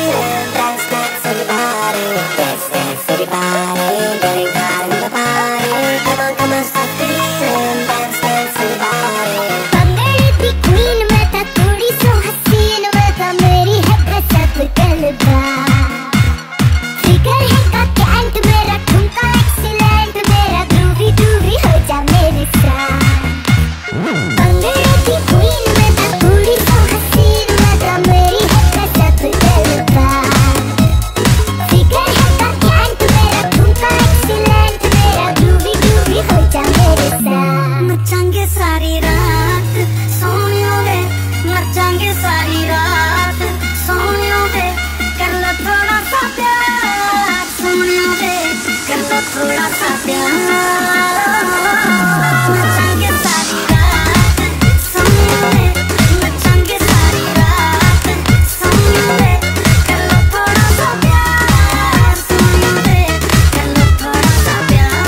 feeling. Dance, dance, everybody. Dance, dance, everybody. Getting hot in the party. Come on, come on, start feeling. Dance, dance, everybody. बंगड़े की queen मैं था, थोड़ी सो हसीन मैं था, मेरी है गजब गलबा। फिगर है का कैंट मेरा, ठुमका एक्सीलेंट मेरा, ग्रूवी ग्रूवी हो जा मेरे साथ। बंगड़े की queen मैं था, थोड़ी सो हसीन मैं था, मेरी है गजब गलबा। फिगर है का कैंट मेरा, ठुमका एक्सीलेंट मेरा, ग्रूवी ग्रूवी हो जा मेरे साथ। मचांगे सारी रात सोनियों वे, मचांगे सारी रात सोनियों वे, कर लो थोड़ा सा प्यार सोनियों वे, कर लो थोड़ा सा प्यार। मचांगे सारी रात सोनियों वे, मचांगे सारी रात सोनियों वे, कर लो थोड़ा सा प्यार सोनियों वे, कर लो थोड़ा सा प्यार।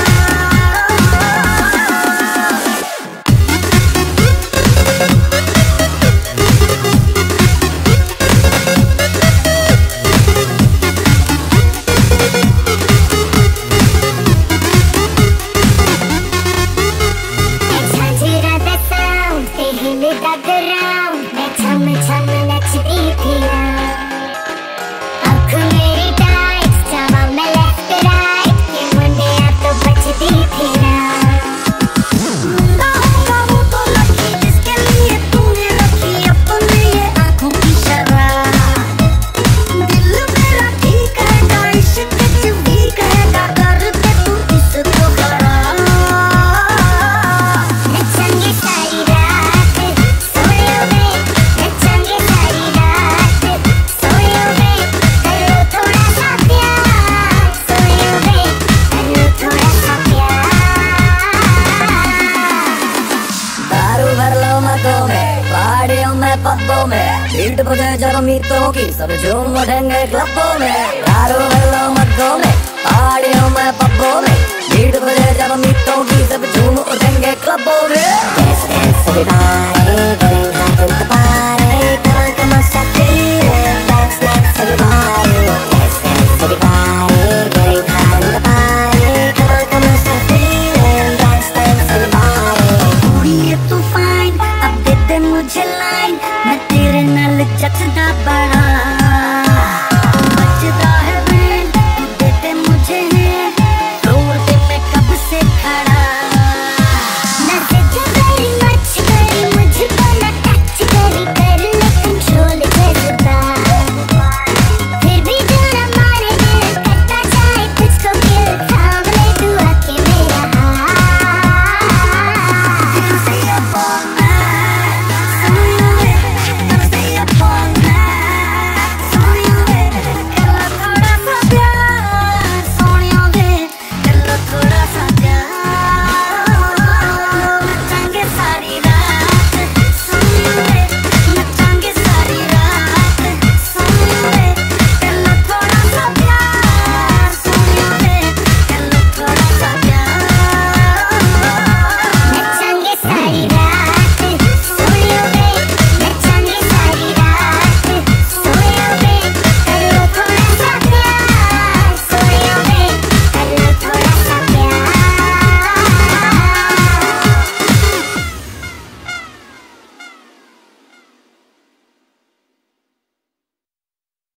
झंझीरा दा sound ते हिलदा ground, मैं छम छम नचदी फिरा। आँख मेरी tight, जावां मैं left right, ये मुंडिया तो बचदी फिरा। मुंडा होगा वो तो lucky, जिसके लिए तूने रखी अपने ये आँखों की शराब। दिल मेरा ठीक हैगा, इश्क च वीक हैगा, कर दे तू इसको खराब। नचेंगे सारी रात सोनियों वे, नचेंगे सारी रात सोनियों वे, कर लो थोड़ा सा प्यार सोनियों वे, कर लो थोड़ा सा प्यार। दारू भर लो मतों में, पहाड़ियों में पब्बों में, बीट बजे जब मीतों की सब झूम उठेंगे क्लबों में। दारू भर लो मतों में, पहाड़ियों में पब्बों में, बीट बजे जब मीतों की सब झूम उठेंगे क्लबों में। Dance, dance, everybody.